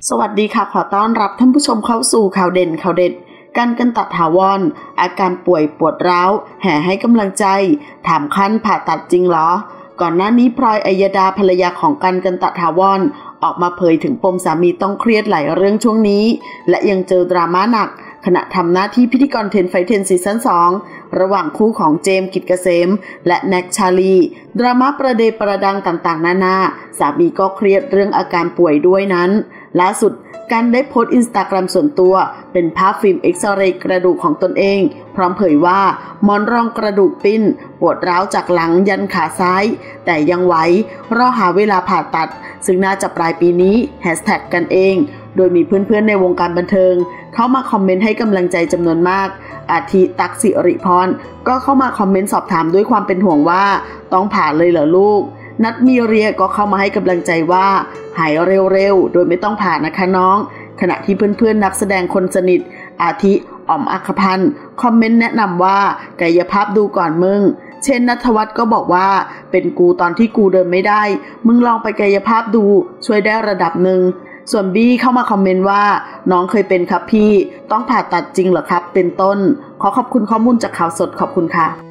สวัสดีค่ะขอต้อนรับท่านผู้ชมเข้าสู่ข่าวเด่นข่าวเด็ดกันตถาวรอาการป่วยปวดร้าวแห่ให้กำลังใจถามขั้นผ่าตัดจริงเหรอก่อนหน้านี้พลอยอัยดาภรรยาของกันตถาวรออกมาเผยถึงปมสามีต้องเครียดหลายเรื่องช่วงนี้และยังเจอดราม่าหนักขณะทำหน้าที่พิธีกร10 Fight 10ซีซั่น2ระหว่างคู่ของเจมส์กิจเกษมและแน็กชาลีดราม่าประเดประดังต่างๆนานาสามีก็เครียดเรื่องอาการป่วยด้วยนั้นล่าสุดกันได้โพสต์อินสตาแกรมส่วนตัวเป็นภาพฟิล์มเอ็กซเรย์กระดูกของตนเองพร้อมเผยว่าหมอนรองกระดูกปิ้นปวดร้าวจากหลังยันขาซ้ายแต่ยังไหวรอหาเวลาผ่าตัดซึ่งน่าจะปลายปีนี้แฮชแท็กกันเองโดยมีเพื่อนๆในวงการบันเทิงเข้ามาคอมเมนต์ให้กำลังใจจำนวนมากอาทิตั๊กสิริพรก็เข้ามาคอมเมนต์สอบถามด้วยความเป็นห่วงว่าต้องผ่าเลยเหรอลูกนัทมีเรียก็เข้ามาให้กำลังใจว่าหายเร็วๆโดยไม่ต้องผ่านะคะน้องขณะที่เพื่อนๆนักแสดงคนสนิทอาทิอ๋อมอัครพันธ์คอมเมนต์แนะนำว่ากายภาพดูก่อนมึงเช่นณัฐวัฒน์ก็บอกว่าเป็นกูตอนที่กูเดินไม่ได้มึงลองไปกายภาพดูช่วยได้ระดับหนึ่งส่วนบี้เข้ามาคอมเมนต์ว่าน้องเคยเป็นครับพี่ต้องผ่าตัดจริงเหรอครับเป็นต้นขอขอบคุณข้อมูลจากข่าวสดขอบคุณค่ะ